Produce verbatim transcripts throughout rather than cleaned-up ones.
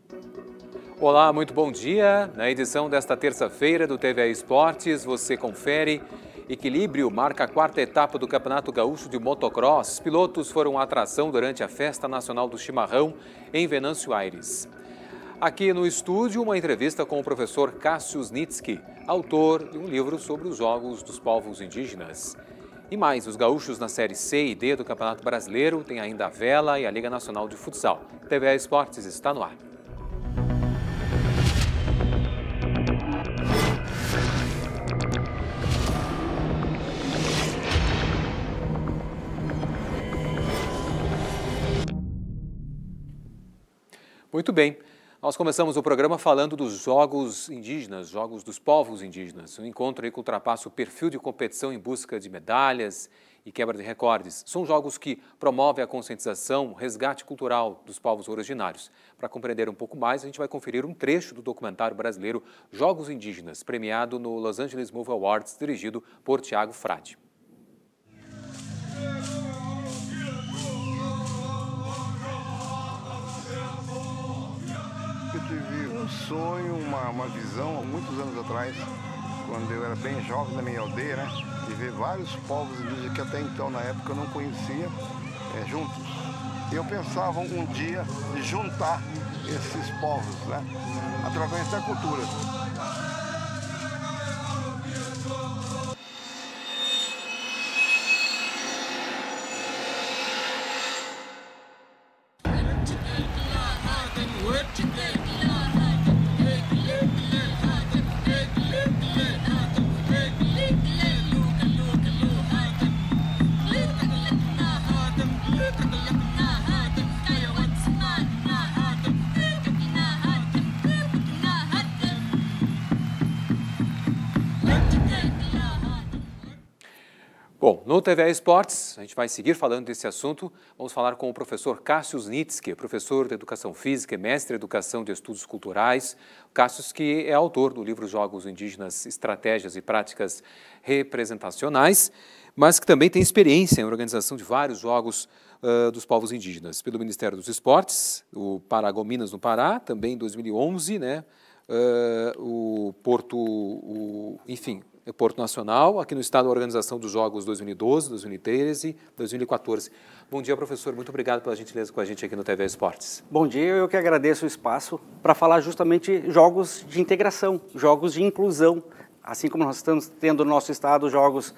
Olá, muito bom dia. Na edição desta terça-feira do T V A Esportes, você confere: Equilíbrio marca a quarta etapa do Campeonato Gaúcho de Motocross. Pilotos foram a atração durante a Festa Nacional do Chimarrão em Venâncio Aires. Aqui no estúdio, uma entrevista com o professor Cassius Nitzky, autor de um livro sobre os Jogos dos Povos Indígenas. E mais, os gaúchos na Série C e D do Campeonato Brasileiro têm ainda a Vela e a Liga Nacional de Futsal. T V A Esportes está no ar. Muito bem, nós começamos o programa falando dos Jogos Indígenas, Jogos dos Povos Indígenas. Um encontro aí que ultrapassa o perfil de competição em busca de medalhas e quebra de recordes. São jogos que promovem a conscientização, o resgate cultural dos povos originários. Para compreender um pouco mais, a gente vai conferir um trecho do documentário brasileiro Jogos Indígenas, premiado no Los Angeles Movie Awards, dirigido por Tiago Frade. Eu tive um sonho, uma, uma visão, há muitos anos atrás, quando eu era bem jovem na minha aldeia, né? De ver vários povos indígenas que até então, na época, eu não conhecia, é, juntos. E eu pensava um dia de juntar esses povos, né? Através da cultura. Bom, no T V A Esportes, a gente vai seguir falando desse assunto. Vamos falar com o professor Cassius Nitzky, professor de Educação Física e mestre em Educação de Estudos Culturais. Cassius, que é autor do livro Jogos Indígenas, Estratégias e Práticas Representacionais, mas que também tem experiência em organização de vários jogos uh, dos povos indígenas, pelo Ministério dos Esportes, o Paragominas no Pará, também em dois mil e onze, né? Uh, o Porto, o, enfim... Porto Nacional, aqui no estado, a organização dos Jogos dois mil e doze, dois mil e treze, dois mil e quatorze. Bom dia, professor. Muito obrigado pela gentileza com a gente aqui no T V A Esportes. Bom dia, eu que agradeço o espaço para falar justamente jogos de integração, jogos de inclusão. Assim como nós estamos tendo no nosso estado jogos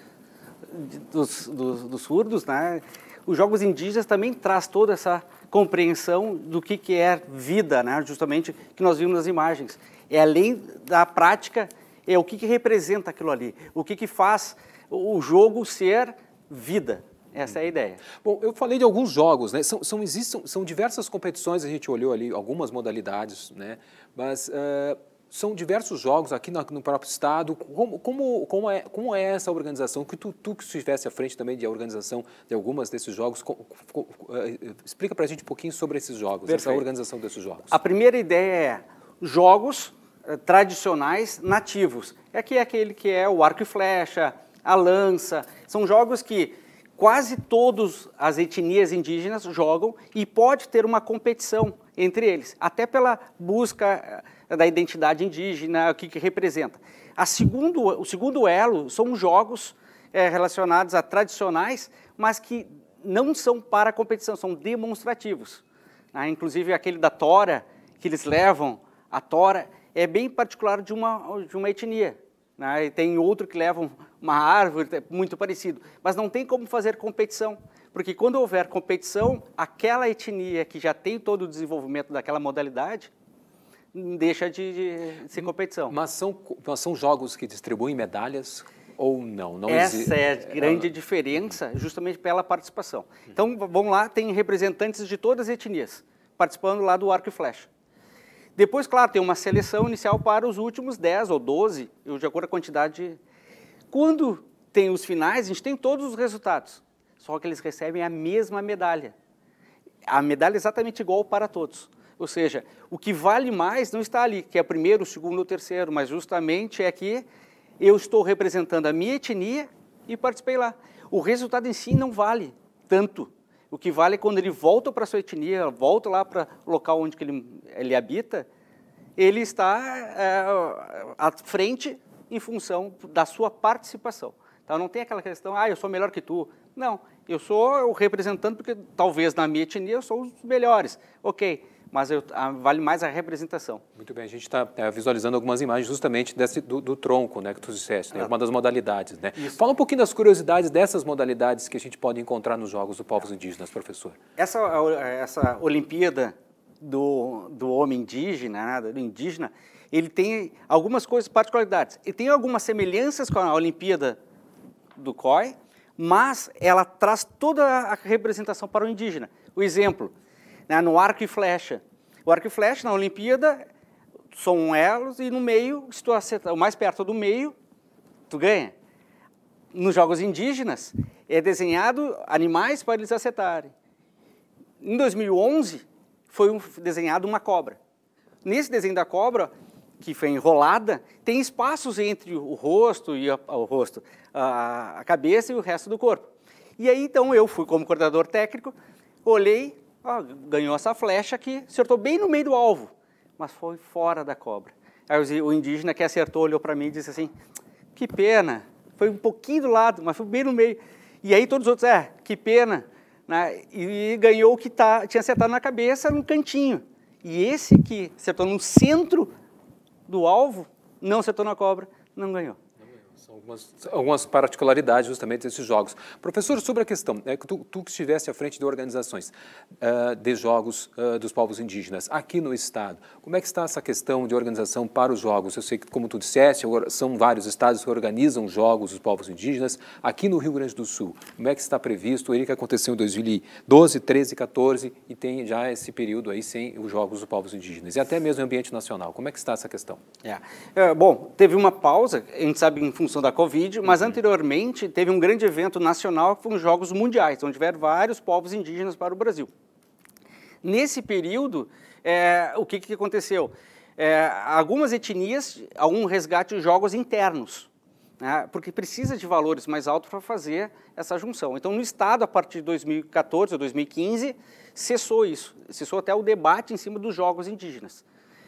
dos, dos, dos surdos, né? Os jogos indígenas também traz toda essa compreensão do que, que é vida, né? Justamente que nós vimos nas imagens. É além da prática, é o que, que representa aquilo ali, o que, que faz o jogo ser vida. Essa é a ideia. Bom, eu falei de alguns jogos, né? São, são, existem, são diversas competições, a gente olhou ali algumas modalidades, né? Mas uh, são diversos jogos aqui no, no próprio estado. Como, como, como, é, como é essa organização? Que tu, tu que estivesse à frente também de organização de algumas desses jogos, com, com, uh, explica para a gente um pouquinho sobre esses jogos, Perfeito. Essa organização desses jogos. A primeira ideia é jogos tradicionais nativos. Aqui é aquele que é o arco e flecha, a lança. São jogos que quase todas as etnias indígenas jogam e pode ter uma competição entre eles, até pela busca da identidade indígena, o que, que representa. A segundo, o segundo elo são jogos é, relacionados a tradicionais, mas que não são para competição, são demonstrativos. Ah, inclusive aquele da tora, que eles levam a tora, é bem particular de uma, de uma etnia, né? E tem outro que leva uma árvore, muito parecido. Mas não tem como fazer competição, porque quando houver competição, aquela etnia que já tem todo o desenvolvimento daquela modalidade, deixa de, de ser competição. Mas são, mas são jogos que distribuem medalhas ou não? não Essa existe... é a grande é... diferença, justamente pela participação. Então, vamos lá, tem representantes de todas as etnias, participando lá do arco e flecha. Depois, claro, tem uma seleção inicial para os últimos dez ou doze, de acordo com a quantidade. Quando tem os finais, a gente tem todos os resultados, só que eles recebem a mesma medalha. A medalha é exatamente igual para todos. Ou seja, o que vale mais não está ali, que é o primeiro, o segundo ou o terceiro, mas justamente é que eu estou representando a minha etnia e participei lá. O resultado em si não vale tanto, O que vale é quando ele volta para a sua etnia, volta lá para o local onde que ele, ele habita, ele está é, à frente em função da sua participação. Então não tem aquela questão, ah, eu sou melhor que tu. Não, eu sou o representante porque talvez na minha etnia eu sou os melhores. Ok, mas eu, a, vale mais a representação. Muito bem, a gente está é, visualizando algumas imagens justamente desse, do, do tronco, né, que tu disseste, né, uma das modalidades. Né? Fala um pouquinho das curiosidades dessas modalidades que a gente pode encontrar nos Jogos dos Povos Indígenas, professor. Essa, essa Olimpíada do, do homem indígena, do indígena, ele tem algumas coisas, particularidades. Ele tem algumas semelhanças com a Olimpíada do C O I, mas ela traz toda a representação para o indígena. O exemplo, né, no arco e flecha. O arco e flecha, na Olimpíada, são elos e no meio, se tu acertar o mais perto do meio, tu ganha. Nos jogos indígenas, é desenhado animais para eles acertarem. Em dois mil e onze, foi um, desenhado uma cobra. Nesse desenho da cobra, que foi enrolada, tem espaços entre o rosto e a, o rosto, a, a cabeça e o resto do corpo. E aí, então, eu fui como coordenador técnico, olhei, ó, ganhou essa flecha aqui, acertou bem no meio do alvo, mas foi fora da cobra. Aí o indígena que acertou olhou para mim e disse assim, que pena, foi um pouquinho do lado, mas foi bem no meio. E aí todos os outros, é, que pena, né? E ganhou o que tá, tinha acertado na cabeça, num cantinho. E esse que acertou no centro do alvo, não acertou na cobra, não ganhou. São algumas, algumas particularidades justamente desses jogos. Professor, sobre a questão, é, tu, tu que estivesse à frente de organizações uh, de jogos uh, dos povos indígenas aqui no estado, como é que está essa questão de organização para os jogos? Eu sei que, como tu disseste, são vários estados que organizam jogos dos povos indígenas. Aqui no Rio Grande do Sul, como é que está previsto? Ele que aconteceu em dois mil e doze, treze, quatorze e tem já esse período aí sem os jogos dos povos indígenas e até mesmo o ambiente nacional. Como é que está essa questão? É. É, bom, teve uma pausa, a gente sabe em função da Covid, mas uhum. anteriormente teve um grande evento nacional que foram os Jogos Mundiais, onde tiveram vários povos indígenas para o Brasil. Nesse período, é, o que, que aconteceu? É, algumas etnias, algum resgate de jogos internos, né, porque precisa de valores mais altos para fazer essa junção. Então, no Estado, a partir de dois mil e quatorze ou dois mil e quinze, cessou isso, cessou até o debate em cima dos jogos indígenas.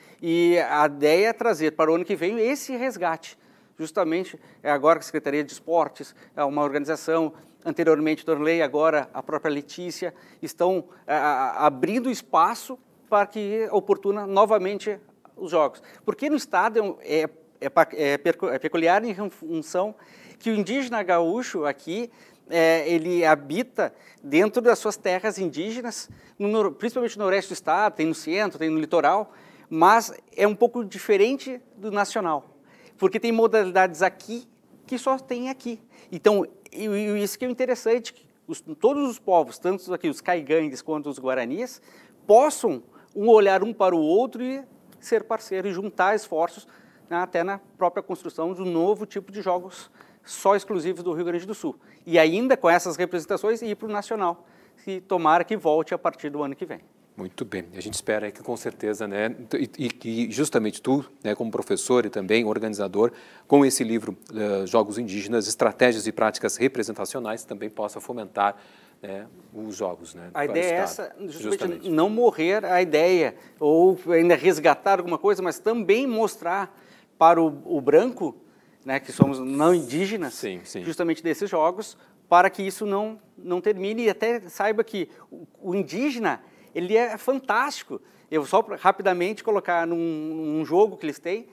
E a ideia é trazer para o ano que vem esse resgate. Justamente, é agora que a Secretaria de Esportes, é uma organização, anteriormente Dorley, agora a própria Letícia, estão a, a, abrindo espaço para que oportuna novamente os jogos. Porque no Estado é, é, é, é peculiar em função que o indígena gaúcho aqui, é, ele habita dentro das suas terras indígenas, no, principalmente no noroeste do Estado, tem no centro, tem no litoral, mas é um pouco diferente do nacional. Porque tem modalidades aqui que só tem aqui. Então, isso que é interessante, que os, todos os povos, tanto aqui os caigangues quanto os guaranis, possam um olhar um para o outro e ser parceiro e juntar esforços, né, até na própria construção de um novo tipo de jogos só exclusivos do Rio Grande do Sul. E ainda com essas representações ir para o nacional, se tomara que volte a partir do ano que vem. Muito bem, a gente espera que com certeza, né, e que justamente tu, né, como professor e também organizador, com esse livro uh, Jogos Indígenas, Estratégias e Práticas Representacionais, também possa fomentar, né, os jogos, né, a ideia é essa, justamente, justamente não morrer a ideia, ou ainda resgatar alguma coisa, mas também mostrar para o, o branco, né, que somos não indígenas, sim, sim. justamente desses jogos, para que isso não, não termine e até saiba que o, o indígena, ele é fantástico. Eu só rapidamente colocar num, num jogo que eles têm,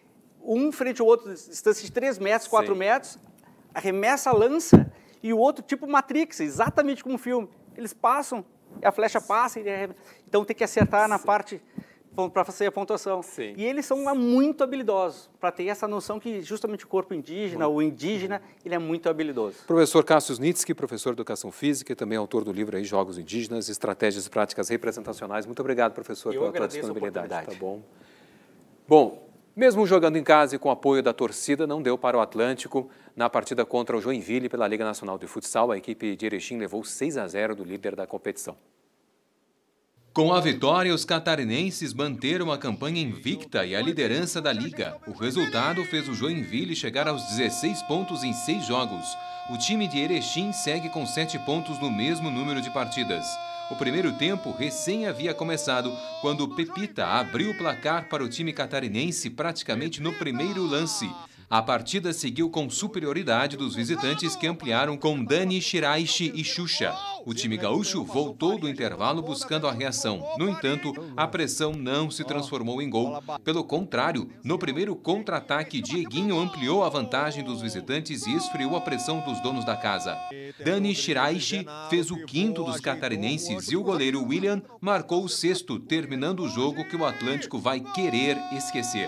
um frente ao outro, distância de três metros, quatro metros, arremessa a lança, e o outro tipo Matrix, exatamente como o filme. Eles passam, a flecha passa, e arremessa. Então tem que acertar na Sim. parte para fazer a pontuação. Sim. E eles são muito habilidosos, para ter essa noção que justamente o corpo indígena, muito. o indígena, ele é muito habilidoso. Professor Cassius Nitzke, professor de Educação Física e também autor do livro aí, Jogos Indígenas, Estratégias e Práticas Representacionais. Muito obrigado, professor, Eu pela tua agradeço disponibilidade. a oportunidade. Tá bom. Bom, mesmo jogando em casa e com apoio da torcida, não deu para o Atlântico. Na partida contra o Joinville pela Liga Nacional de Futsal, a equipe de Erechim levou seis a zero do líder da competição. Com a vitória, os catarinenses manteram a campanha invicta e a liderança da liga. O resultado fez o Joinville chegar aos dezesseis pontos em seis jogos. O time de Erechim segue com sete pontos no mesmo número de partidas. O primeiro tempo recém havia começado quando Pepita abriu o placar para o time catarinense praticamente no primeiro lance. A partida seguiu com superioridade dos visitantes que ampliaram com Dani, Shiraishi e Xuxa. O time gaúcho voltou do intervalo buscando a reação. No entanto, a pressão não se transformou em gol. Pelo contrário, no primeiro contra-ataque, Dieguinho ampliou a vantagem dos visitantes e esfriou a pressão dos donos da casa. Dani Shiraishi fez o quinto dos catarinenses e o goleiro William marcou o sexto, terminando o jogo que o Atlântico vai querer esquecer.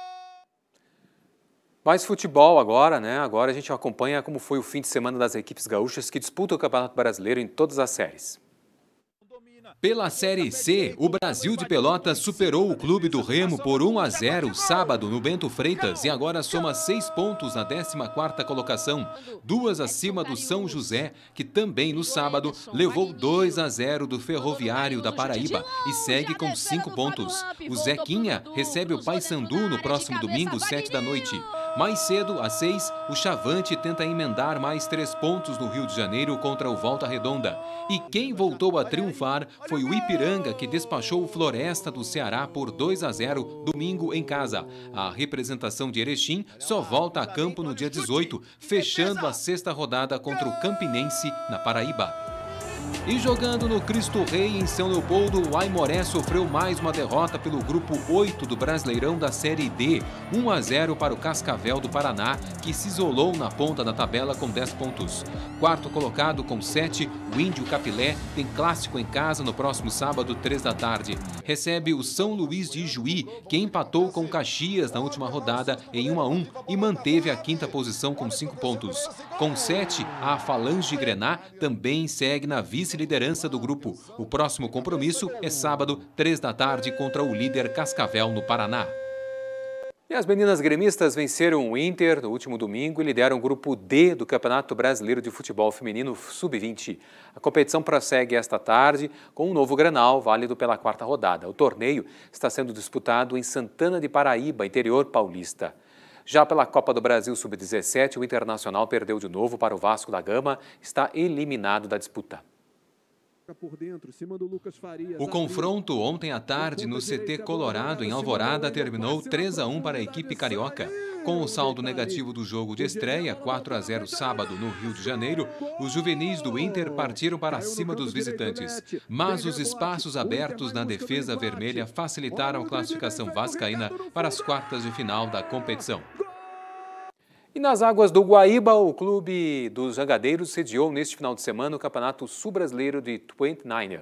Mais futebol agora, né? Agora a gente acompanha como foi o fim de semana das equipes gaúchas que disputam o Campeonato Brasileiro em todas as séries. Pela Série C, o Brasil de Pelotas superou o Clube do Remo por um a zero sábado no Bento Freitas e agora soma seis pontos na décima quarta colocação, duas acima do São José, que também no sábado levou dois a zero do Ferroviário da Paraíba e segue com cinco pontos. O Zequinha recebe o Paysandu no próximo domingo, sete da noite. Mais cedo, às seis, o Chavante tenta emendar mais três pontos no Rio de Janeiro contra o Volta Redonda. E quem voltou a triunfar foi o Ipiranga, que despachou o Floresta do Ceará por dois a zero domingo em casa. A representação de Erechim só volta a campo no dia dezoito, fechando a sexta rodada contra o Campinense na Paraíba. E jogando no Cristo Rei em São Leopoldo, o Aimoré sofreu mais uma derrota pelo grupo oito do Brasileirão da Série D, um a zero para o Cascavel do Paraná, que se isolou na ponta da tabela com dez pontos. Quarto colocado com sete, o Índio Capilé tem clássico em casa no próximo sábado, três da tarde. Recebe o São Luís de Ijuí, que empatou com Caxias na última rodada em um a um e manteve a quinta posição com cinco pontos. Com sete, a Falange Grená também segue na vice-liderança do grupo. O próximo compromisso é sábado, três da tarde, contra o líder Cascavel, no Paraná. E as meninas gremistas venceram o Inter no último domingo e lideram o grupo D do Campeonato Brasileiro de Futebol Feminino sub vinte. A competição prossegue esta tarde com um novo Grenal, válido pela quarta rodada. O torneio está sendo disputado em Santana de Paraíba, interior paulista. Já pela Copa do Brasil sub dezessete, o Internacional perdeu de novo para o Vasco da Gama, está eliminado da disputa. O confronto ontem à tarde no C T Colorado, em Alvorada, terminou três a um para a equipe carioca. Com o saldo negativo do jogo de estreia, quatro a zero sábado no Rio de Janeiro, os juvenis do Inter partiram para cima dos visitantes. Mas os espaços abertos na defesa vermelha facilitaram a classificação vascaína para as quartas de final da competição. E nas águas do Guaíba, o clube dos Jangadeiros sediou neste final de semana o Campeonato Sul-Brasileiro de vinte e niner.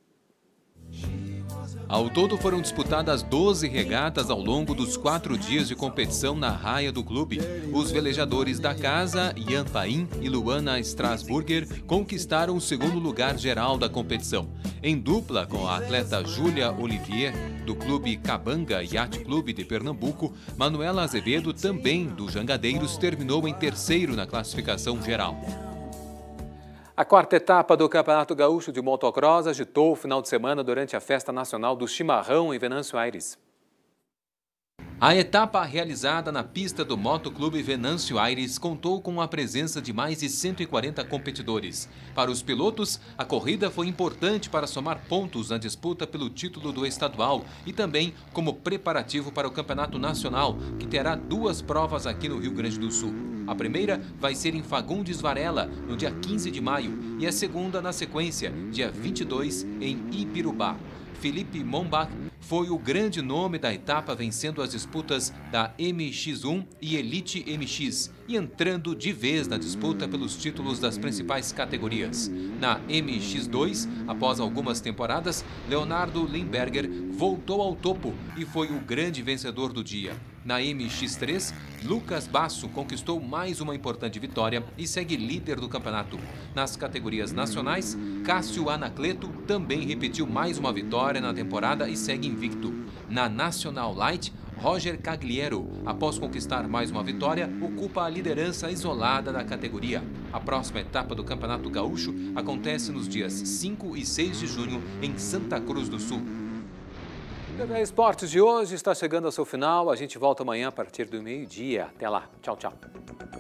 Ao todo foram disputadas doze regatas ao longo dos quatro dias de competição na raia do clube. Os velejadores da casa, Ian Paim e Luana Strasburger, conquistaram o segundo lugar geral da competição. Em dupla com a atleta Júlia Olivier, do clube Cabanga Yacht Clube de Pernambuco, Manuela Azevedo, também do Jangadeiros, terminou em terceiro na classificação geral. A quarta etapa do Campeonato Gaúcho de Motocross agitou o final de semana durante a Festa Nacional do Chimarrão em Venâncio Aires. A etapa realizada na pista do Motoclube Venâncio Aires contou com a presença de mais de cento e quarenta competidores. Para os pilotos, a corrida foi importante para somar pontos na disputa pelo título do estadual e também como preparativo para o Campeonato Nacional, que terá duas provas aqui no Rio Grande do Sul. A primeira vai ser em Fagundes Varela, no dia quinze de maio, e a segunda na sequência, dia vinte e dois, em Ipirubá. Felipe Mombach foi o grande nome da etapa, vencendo as disputas da M X um e Elite M X e entrando de vez na disputa pelos títulos das principais categorias. Na M X dois, após algumas temporadas, Leonardo Limberger voltou ao topo e foi o grande vencedor do dia. Na M X três, Lucas Basso conquistou mais uma importante vitória e segue líder do campeonato. Nas categorias nacionais, Cássio Anacleto também repetiu mais uma vitória na temporada e segue invicto. Na Nacional Light, Roger Cagliero, após conquistar mais uma vitória, ocupa a liderança isolada da categoria. A próxima etapa do Campeonato Gaúcho acontece nos dias cinco e seis de junho em Santa Cruz do Sul. O T V Esportes de hoje está chegando ao seu final. A gente volta amanhã a partir do meio-dia. Até lá. Tchau, tchau.